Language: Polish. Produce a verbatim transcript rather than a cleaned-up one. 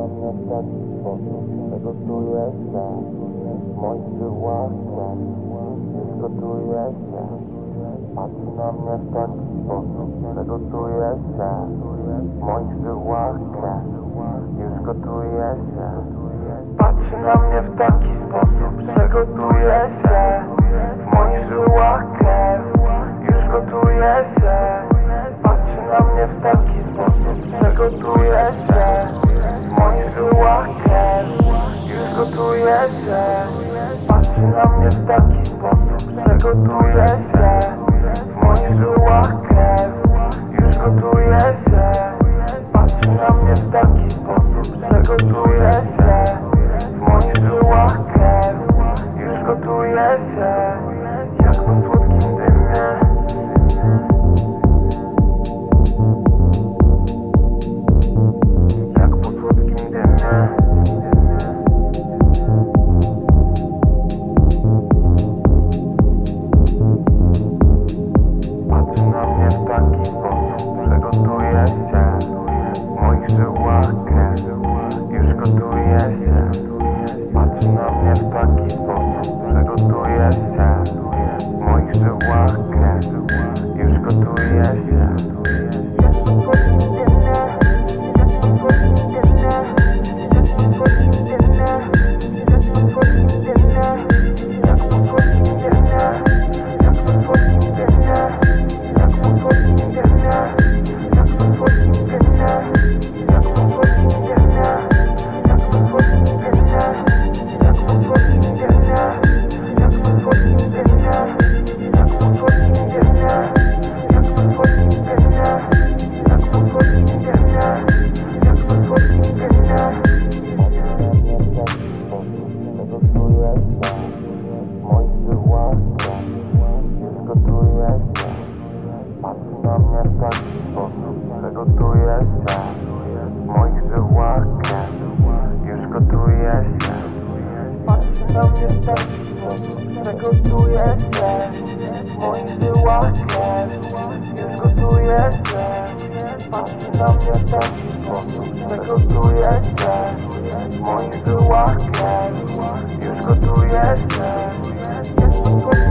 na mnie w taki sposób, że gotuje się w moich żyłach krew. Już gotuje się. Patrzy na mnie w taki sposób, że gotuje się w moich żyłach krew. Już gotuje się. Patrzy na mnie w taki sposób, że gotuje się w moich żyłach krew. Już gotuje się. Patrzy na mnie w taki sposób, że gotuje się w moich żyłach krew. Już gotuje się. Patrzy na mnie w taki sposób, że gotuje się w moich żyłach krew. Już gotuje się. Patrzy na mnie w taki sposób, że gotuje się w moich żyłach krew. Już gotuje się. Jak po słodkim dymie. Jak po słodkim dymie. Patrzy na mnie w taki sposób, że gotuje się w moich żyłach krew. Już gotuje się. Patrzy na mnie w taki sposób, że gotuje się w moich żyłach krew. Już gotuje się. Patrzy na mnie w taki sposób, że gotuje się w moich żyłach krew. Już gotuje się. Patrzy na mnie w taki sposób, że gotuje się w moich żyłach krew. Już gotuje się. Patrzy na mnie w taki sposób, że gotuje się w moich żyłach krew. Już gotuje się.